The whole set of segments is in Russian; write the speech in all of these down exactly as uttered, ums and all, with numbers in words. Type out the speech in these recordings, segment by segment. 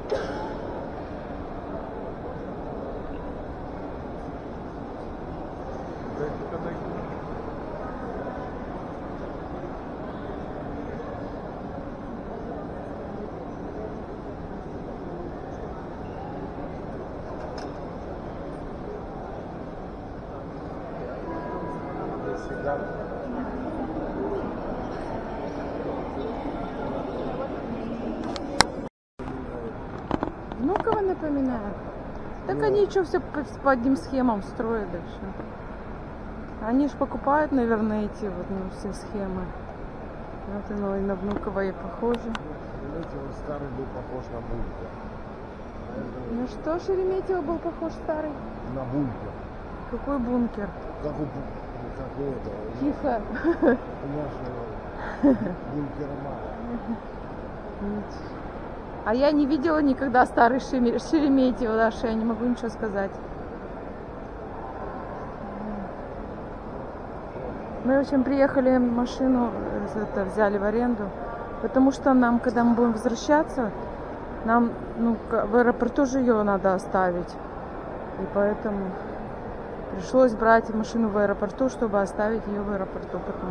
Внуково напоминает. Так они что, все по, по одним схемам строят дальше. Они же покупают, наверное, эти вот, ну, все схемы. Вот оно и на Внуково и похоже. Шереметьево старый был похож на бункер. На что Шереметьево был похож старый? На бункер. Какой бункер? Как у, как у этого. Тихо. У нашего бункера мало. А я не видела никогда старый Шереметьево, Даша, я не могу ничего сказать. Мы, в общем, приехали, машину это, взяли в аренду, потому что нам, когда мы будем возвращаться, нам, ну, в аэропорту же ее надо оставить. И поэтому пришлось брать машину в аэропорту, чтобы оставить ее в аэропорту потом.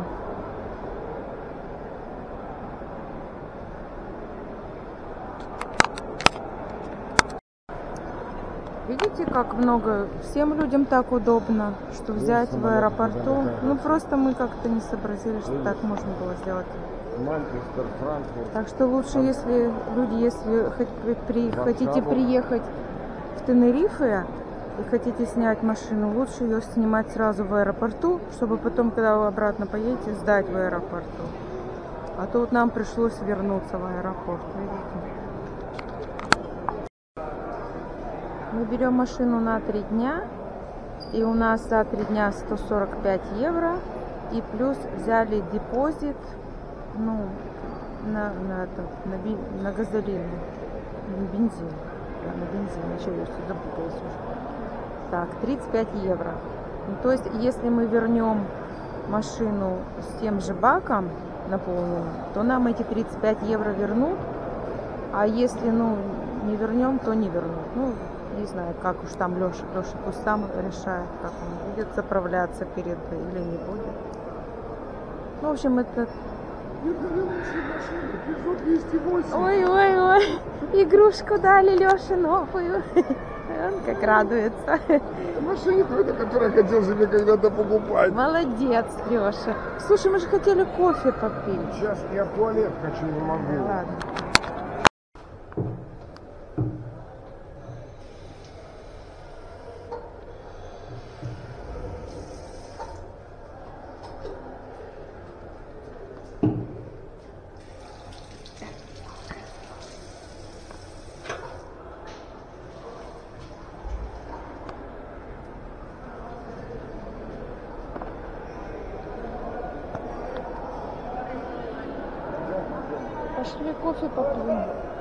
Видите, как много, всем людям так удобно, что взять в аэропорту. Ну, просто мы как-то не сообразили, что так можно было сделать. Манчестер, Франкфурт. Так что лучше, если люди, если при, хотите приехать в Тенерифе и хотите снять машину, лучше ее снимать сразу в аэропорту, чтобы потом, когда вы обратно поедете, сдать в аэропорту. А то вот нам пришлось вернуться в аэропорт, видите. Мы берем машину на три дня, и у нас за три дня сто сорок пять евро, и плюс взяли депозит, ну, на, на, это, на, би, на газолин, на бензин, да, на бензин, еще я все запуталась уже. Так, тридцать пять евро. Ну, то есть, если мы вернем машину с тем же баком наполненным, то нам эти тридцать пять евро вернут, а если, ну, не вернем, то не вернут. Ну, не знаю, как уж там Леша, Леша пусть сам решает, как он будет заправляться перед или не будет. Ну, в общем, это... Ой-ой-ой, игрушку дали Леше новую. Он как радуется. Машина какая-то, которую я хотел себе когда-то покупать. Молодец, Леша. Слушай, мы же хотели кофе попить. Сейчас я в туалет хочу, не могу. Ладно. Пошли кофе попьем.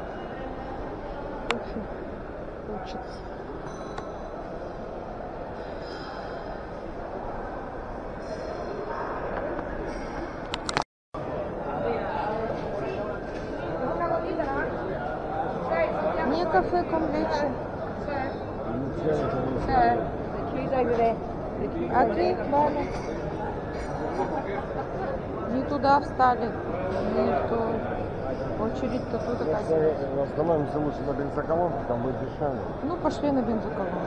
Кофе хочется. Не кафе комплече. Окей, ладно. Не туда встали. Не то. Очередь-то тут оказывается. Остановимся лучше на бензоколонке, там будет дешевле. Ну, пошли на бензоколонку.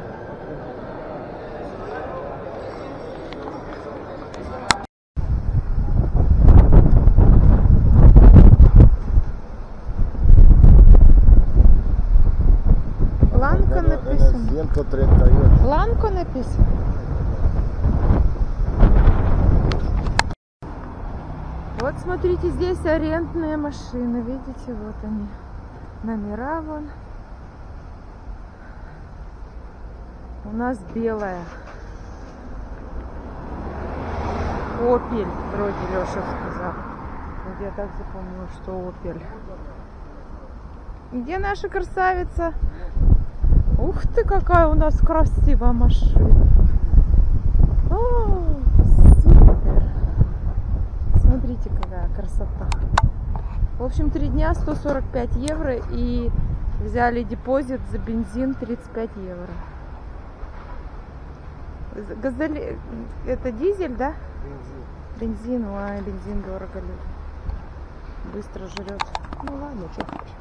Ланка написано. Ланка написано. Вот смотрите, здесь арендные машины, видите, вот они, номера вон. У нас белая. Опель, вроде Леша сказал. Вот я так запомнила, что Опель. Где наша красавица? Ух ты, какая у нас красивая машина. О, супер. Смотрите, какая красота. В общем, три дня, сто сорок пять евро, и Взяли депозит за бензин тридцать пять евро. Газоли... Это дизель, да? Бензин. Бензин, ой, бензин дорого, люди. Быстро жрет. Ну ладно, что хочешь.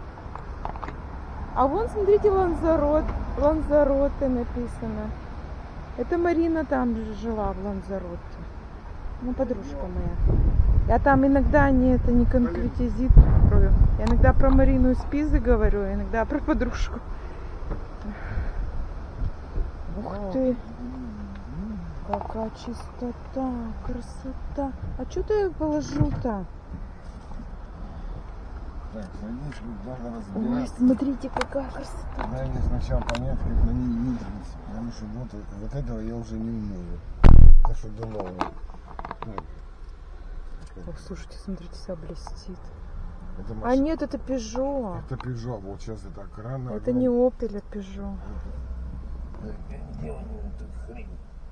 А вон, смотрите, Ланзарот. Ланзароте написано. Это Марина там же жила, в Ланзароте. Ну, подружка моя. Я там иногда не, это не конкретизит говорю. Я иногда про Марину из Пизы говорю, иногда про подружку. Ух ты! Какая чистота, красота. А что ты положил-то? Так, садись, надо Ой, разбираться. смотрите, какая красота. Дай мне сначала понять, как на ней ездить. Потому что вот, вот этого я уже не умею. Это что до нового. Ох, слушайте, смотрите, вся блестит. Это А машина. нет, это Peugeot. Это Peugeot. Вот сейчас это кран. Это не Opel, а Peugeot. Где он эту хрень?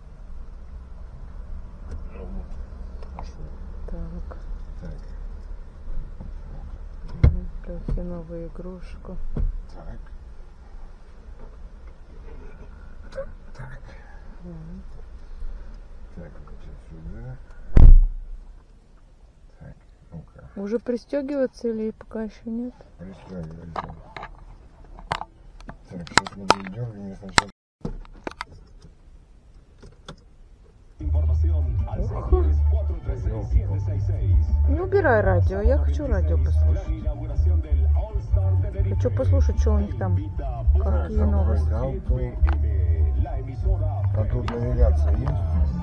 Так, Так, Лехе новую игрушку. так. Так. Мгм. Так, сейчас сюда. Так, ну-ка, Уже пристегиваться или пока еще нет? пристегивайся. Так, сейчас мы дойдем, и мне сначала... Не убирай радио, я хочу радио послушать. Хочу послушать, что у них там, какие новости. А тут навигация есть?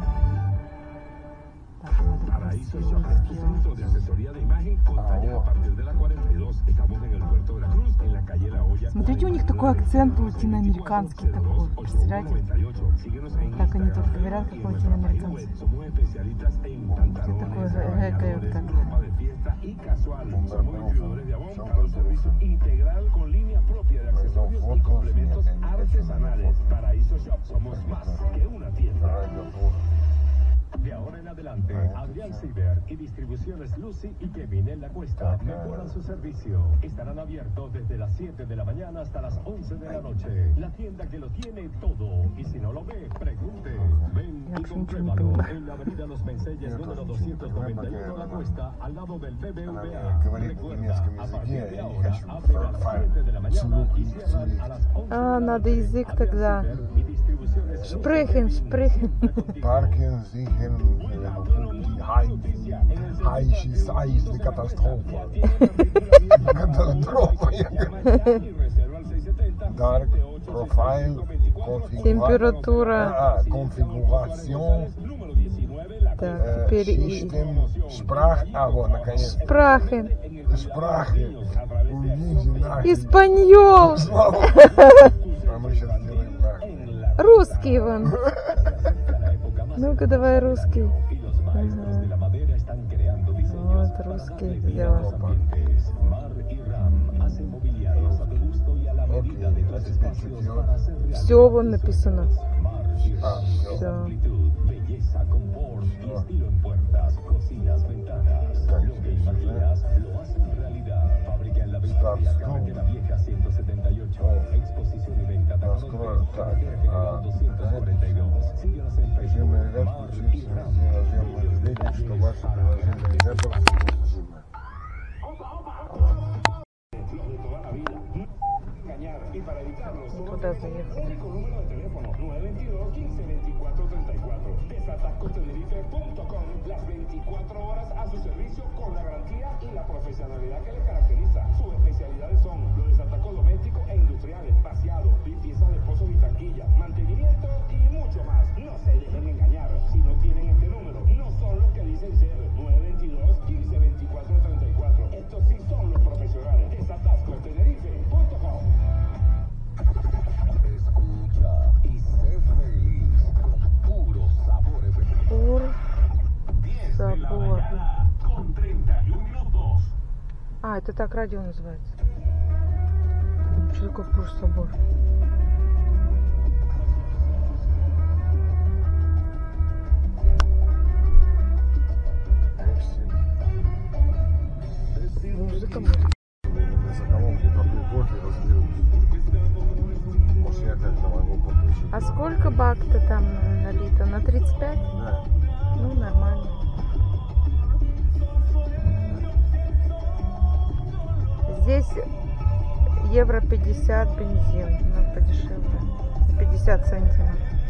Para I S O Shop es tu centro de asesoría de imagen con tallas a partir de la cuarenta y dos. Estamos en el puerto de la Cruz, en la calle La Hoya. Смотрите, у них такой акцент латиноамериканский такой. Представляете? Как они тут говорят, как латиноамериканцы. Somos especialistas en pantalones, такое bañadores, гэкают так. ropa de fiesta y casual. Somos distribuidores de Avon para un servicio integral con línea propia de accesorios y complementos artesanales. Para I S O Shop somos más que una tienda. De ahora en adelante, Adrián Ciber y Distribuciones Lucy y Kevin en la Cuesta mejoran su servicio. Estarán abiertos desde las siete de la mañana hasta las once de la noche. La tienda que lo tiene todo. Y si no lo ve, pregunte. Ven y compruébalo en la avenida Los Menceyes, número doscientos noventa y uno La Cuesta, al lado del B B V A. Recuerda, a partir de ahora, abren a las siete de la mañana y cierran a las once. А, надо язык тогда. Шпрехен, шпрехен. Parken, sichern, die Heiß ist Eis, die Katastrophe. Katastrophe. Dark Profile, Температура. Ah, Konfiguration, Так, äh, теперь и... System, Sprach, а вот, наконец, Шпрахен. Sprache. Уйдите нахер. Испаньол. Слава Богу. А мы сейчас сделаем нахер. Русский вон. Ну-ка, давай русский. Ага. Вот русский сделал. Окей, а теперь что делать? Все вон написано. А, все. Все. Старт, стоп. Раскрою, так, а, режим навигации, включить режим наблюдения, что ваше приложение навигатор доступно. Куда заехали? Las veinticuatro horas a su servicio con la garantía y la profesionalidad que le caracteriza. Sus especialidades son los desatacos domésticos e industriales, vaciado, limpieza de pozos y taquillas, mantenimiento y mucho más. No se dejen engañar. Si no tienen este número, no son los que dicen ser. nueve veintidós, quince veinticuatro, treinta y cuatro. Estos sí son los profesionales. Desatascos Tenerife punto com. Escucha y sé feliz con puro sabor efectivo. Пур забор. Con treinta y un minutos. А, это так радио называется. Что такое пур собор? Музыка будет. За колонку попил кофе, разбил А сколько бак-то там налито? На тридцать пять? Да. Ну, нормально. Здесь евро пятьдесят бензин, ну, подешевле. пятьдесят центимов.